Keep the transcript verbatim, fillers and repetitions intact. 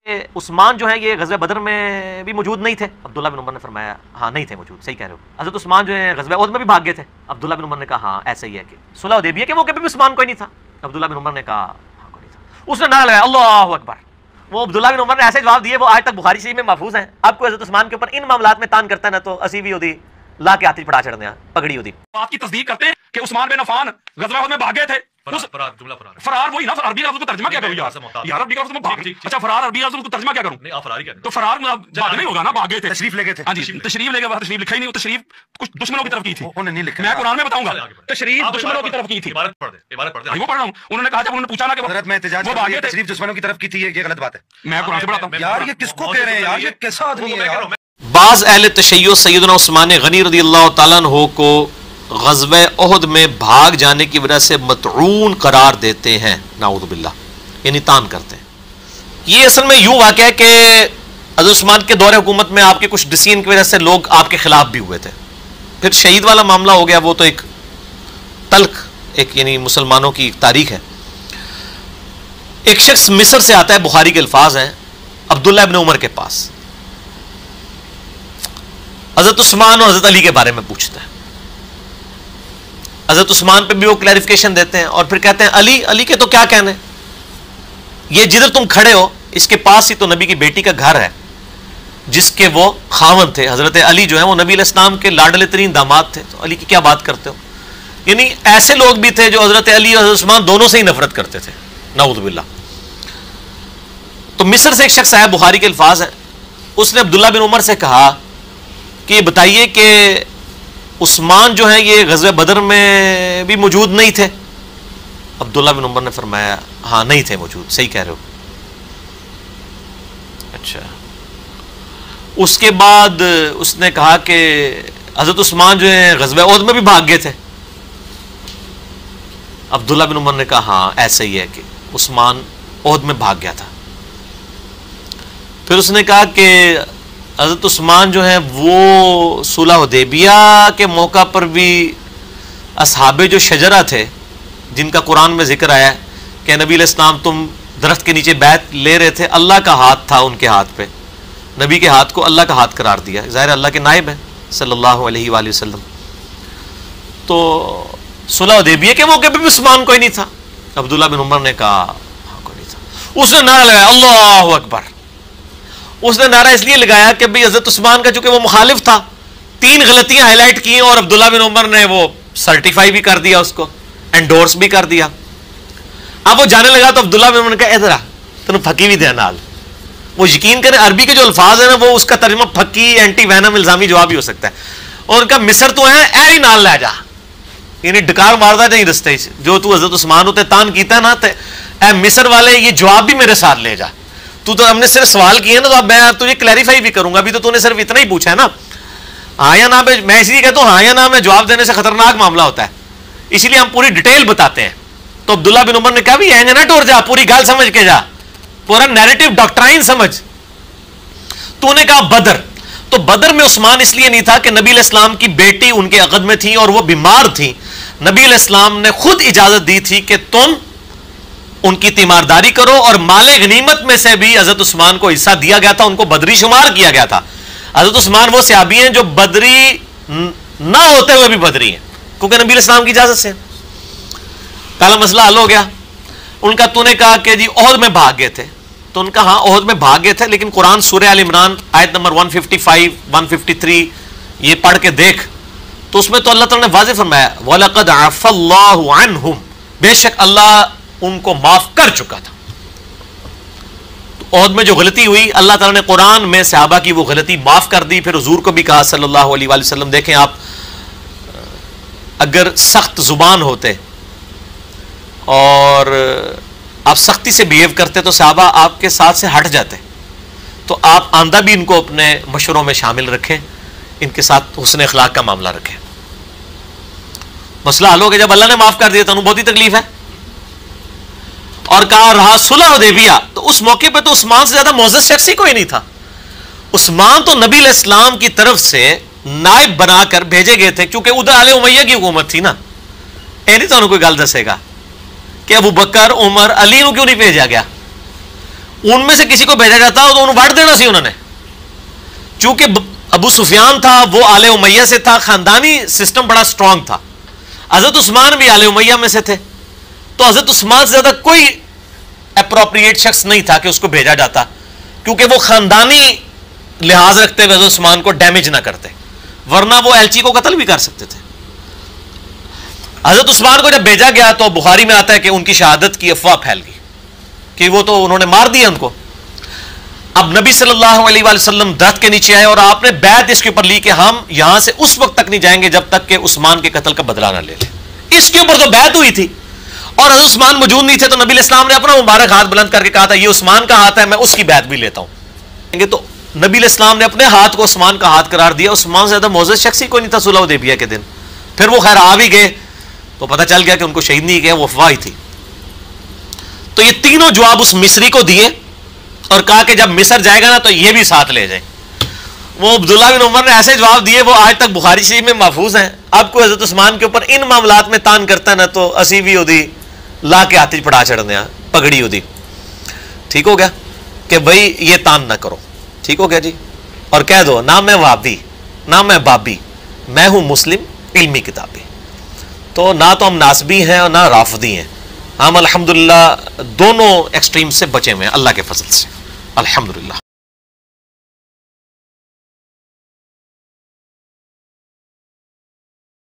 उस्मान जो है ये ग़ज़वे बदर में भी मौजूद नहीं थे। अब्दुल्ला बिन उमर ने फरमाया हाँ नहीं थे मौजूद, सही कह रहे हो। हज़रत उस्मान जो है ग़ज़वे उहद में भी भाग गए थे। अब्दुल्ला बिन उमर ने कहा हाँ ऐसा ही है कि सुलह हुदैबिया के मौके पे भी उस्मान कोई नहीं था। अब्दुल्ला बिन उमर ने कहा हाँ कोई नहीं था। उसने नारा लगाया अल्लाहु अकबर। वो अब्दुल्ला बिन उमर ने ऐसे जवाब दिए वो आज तक बुखारी शरीफ में महफूज हैं। आपको हज़रत उस्मान के ऊपर इन मामलात में तान करता है ना तो असी भी होती ला के आती पड़ा चढ़ने पगड़ी होती। आपकी तस्दीक करते हैं कि उस्मान बिन अफ़ान ग़ज़वा उहद में भाग गए थे। उस फरार जुमला फरार फरार वही ना, अरबी लफ्ज़ को तर्जुमा क्या करूं यार यार अरबी लफ्ज़ में भाग। अच्छा फरार अरबी लफ्ज़ को तर्जुमा क्या करूं? नहीं आप फरार ही कहते तो फरार भाग नहीं होगा ना, भाग गए थे, तशरीफ ले गए थे। हां जी तशरीफ ले गए, तशरीफ लिखा ही नहीं, तशरीफ कुछ दुश्मनों की तरफ की थी, उन्होंने नहीं लिखा। मैं कुरान में बताऊंगा तशरीफ दुश्मनों की तरफ की थी। इबारत पढ़ दे, इबारत पढ़ दे। वो पढ़ रहा हूं। उन्होंने कहा जब उन्होंने पूछा ना कि हज़रत मैं एहतिजाज कर रहा हूं तशरीफ दुश्मनों की तरफ की थी, ये गलत बात है। मैं कुरान से पढ़ाता हूं यार, ये किसको कह रहे हैं यार, ये कैसा आदमी है यार। बाज़ अहले तशय्युअ सैयदना उस्मान गनी रज़ियल्लाहु ताला अन्हु को ग़ज़वे उहद में भाग जाने की वजह से मतऊन करार देते हैं, नाऊज़ु बिल्लाह, यानी तान करते हैं। ये असल में यूं वाक़या है कि हज़रत उस्मान के दौरे हुकूमत में आपके कुछ डिसीजन की वजह से लोग आपके खिलाफ भी हुए थे। फिर शहीद वाला मामला हो गया, वो तो एक तल्ख एक यानी मुसलमानों की तारीख है। एक शख्स मिस्र से आता है, बुखारी के अल्फाज हैं, अब्दुल्ला इब्न उमर के पास हज़रत उस्मान और हज़रत अली के बारे में पूछता है। हज़रत उस्मान पे भी वो क्लैरिफिकेशन देते हैं और फिर कहते हैं अली अली के तो क्या कहने, ये जिधर तुम खड़े हो इसके पास ही तो नबी की बेटी का घर है जिसके वो खावंद थे। हज़रत अली जो है वो नबी अलैहिस्सलाम के लाडले तरीन दामाद थे, तो अली की क्या बात करते हो। यानी ऐसे लोग भी थे जो हज़रत अली और हज़रत उस्मान दोनों से ही नफरत करते थे, नाऊज़ु बिल्लाह। तो मिस्र से एक शख्स आया, बुखारी के अल्फाज हैं, उसने अब्दुल्ला बिन उमर से कहा कि बताइए कि उस्मान जो है ये ग़ज़वे बदर में भी मौजूद नहीं थे। अब्दुल्ला बिन उमर ने फरमाया हाँ नहीं थे मौजूद, सही कह रहे हो। अच्छा, उसके बाद उसने कहा कि हज़रत उस्मान जो है ग़ज़वे उहद में भी भाग गए थे। अब्दुल्ला बिन उमर ने कहा हाँ ऐसा ही है कि उस्मान उहद में भाग गया था। फिर उसने कहा कि हज़रत उस्मान जो है वो सुलह हुदैबिया के मौका पर भी असहाबे जो शजरा थे जिनका कुरान में जिक्र आया है कि नबी अलैहिस्सलाम तुम दरख्त के नीचे बैत ले रहे थे, अल्लाह का हाथ था उनके हाथ पे, नबी के हाथ को अल्लाह का हाथ करार दिया, ज़ाहिर अल्लाह के नाइब है सल्लल्लाहु अलैहि वसल्लम। तो सुलह हुदैबिया के मौके पर भी उस्मान कोई नहीं था। अब्दुल्ला बिन उमर ने कहा हाँ कोई नहीं था। उसने नारा लगाया अल्लाहु अकबर। उसने नारा इसलिए लगाया कि भाई हज़रत उस्मान का चूंकि वो मुखालिफ था, तीन गलतियां हाईलाइट की और अब्दुल्ला बिन उमर ने वो सर्टिफाई भी कर दिया, उसको एंडोर्स भी कर दिया। अब वो जाने लगा तो अब्दुल्ला बिन उमर ने कहा इधर आ, तुम फकी भी थे नाल। वो यकीन करें अरबी के जो अल्फाज है ना वो उसका तर्जुमा फकी एंटी वैनम इल्जामी जवाब भी हो सकता है। और उनका मिस्र तो है ए ही नाल लै जा, यानी डकार मारदा नहीं रस्ते जो तू हज़रत उस्मान होते तान कीता ना ते ए मिस्र वाले ये जवाब भी मेरे साथ ले जा। तू तो हमने सिर्फ सवाल किए ना तो अब मैं तुझे क्लैरिफाई भी करूंगा, अभी तो तूने सिर्फ इतना ही पूछा है ना, हाँ या ना। मैं इसलिए कहता हूँ हाँ या ना में जवाब देने से खतरनाक मामला होता है, इसलिए हम पूरी डिटेल बताते हैं। तो अब्दुल्ला बिन उमर ने कहा भी एंज ना टोर जा, पूरी गाल समझ के जा, पूरा नैरेटिव डॉक्ट्राइन समझ। तूने कहा बदर, तो बदर में उस्मान इसलिए नहीं था कि नबी अलैहिस्सलाम की बेटी उनके अक़द में थी और वो बीमार थी। नबी अलैहिस्सलाम ने खुद इजाजत दी थी कि तुम उनकी तीमारदारी करो और माले गनीमत में से भी हज़रत उस्मान को हिस्सा दिया गया था, उनको बदरी शुमार किया गया था। हज़रत उस्मान वो सहाबी हैं जो बदरी ना होते हुए भी बदरी हैं क्योंकि नबी अलैहिस्सलाम की इजाजत से। पहला मसला हल हो गया। उनका तूने कहा कि जी उहद में भाग गए थे, तो उनका हाँ उहद में भाग गए थे, लेकिन कुरान सूरह आल इमरान आयत नंबर एक सौ पचपन, एक सौ तिरेपन ये पढ़ के देख तो उसमें तो अल्लाह ताला ने वाज़ेह फरमाया वलक़द अफ़ल्लाहु अन्हुम, बेशक अल्लाह उनको माफ कर चुका था। तो उहद में जो गलती हुई अल्लाह ताला ने कुरान में सहाबा की वो गलती माफ कर दी। फिर हुजूर को भी कहा सल्लल्लाहु अलैहि वसल्लम, देखें आप अगर सख्त जुबान होते और आप सख्ती से बिहेव करते तो सहाबा आपके साथ से हट जाते। तो आप आंदा भी इनको अपने मशवरों में शामिल रखें, इनके साथ हुस्न अखलाक का मामला रखें। मसला हल हो गया। जब अल्लाह ने माफ कर दिया तो बहुत ही तकलीफ है। और कहा रहा सुलह हुदैबिया, तो उस मौके पर तो उस्मान से ज्यादा मोअज़्ज़ज़ शख्स ही कोई नहीं था। उस्मान तो नबी अलैहिस्सलाम की तरफ से नायब बनाकर भेजे गए थे क्योंकि उधर आले उमैया की हुकूमत थी ना। ए नहीं तो कोई गल दसेगा कि अबू बकर उमर अली को क्यों नहीं भेजा गया। उनमें से किसी को भेजा जाता तो उन्होंने वट देना सी उन्होंने। चूंकि अबू सुफियान था वो आले उमैया से था, खानदानी सिस्टम बड़ा स्ट्रांग था। हजरत उस्मान भी आले उमैया में से थे, तो हजरत उस्मान से ज्यादा कोई अप्रोप्रिएट शख्स नहीं था कि उसको भेजा जाता, क्योंकि वो खानदानी लिहाज रखते हुए हजरत उस्मान को डैमेज ना करते, वरना वो एलची को कत्ल भी कर सकते थे। हजरत उस्मान को जब भेजा गया तो बुखारी में आता है कि उनकी शहादत की अफवाह फैल गई कि वो तो उन्होंने मार दिया उनको। अब नबी सल्लल्लाहु अलैहि वसल्लम दरख्त के नीचे आए और आपने बैत इसके ऊपर ली कि हम यहां से उस वक्त तक नहीं जाएंगे जब तक कि उस्मान के कत्ल का बदला ना ले ले। इसके ऊपर तो बैत हुई थी और हजरत उस्मान मौजूद नहीं थे, तो नबी इस्लाम ने अपना मुबारक हाथ बुलंद करके कहा था ये उस्मान का हाथ है, मैं उसकी बैत भी लेता हूं। तो नबी इस्लाम ने अपने हाथ को उस्मान का हाथ करार दिया। उस्मान से ज्यादा मोअज़्ज़ज़ शख्स ही कोई नहीं था सुलह हुदैबिया के दिन। फिर वो खैर आ भी गए तो पता चल गया कि उनको शहीद नहीं किया, वो अफवाह ही थी। तो ये तीनों जवाब उस मिस्री को दिए और कहा कि जब मिस्र जाएगा ना तो ये भी साथ ले जाए। वो अब्दुल्ला बिन उमर ने ऐसे जवाब दिए वो आज तक बुखारी शरीफ में महफूज हैं। अब कोई हजरत उस्मान के ऊपर इन मामलात में तान करता है ना तो असी भी उदी ला के हाथी पड़ा चढ़ने पगड़ी उदी। ठीक हो गया कि भाई ये तान ना करो, ठीक हो गया जी। और कह दो ना मैं वाबी ना मैं बाबी, मैं हूं मुस्लिम इल्मी किताबी। तो ना तो हम नासबी हैं और ना राफदी हैं, हम अल्हम्दुलिल्लाह दोनों एक्सट्रीम से बचे हुए हैं अल्लाह के फजल से, अल्हम्दुलिल्लाह।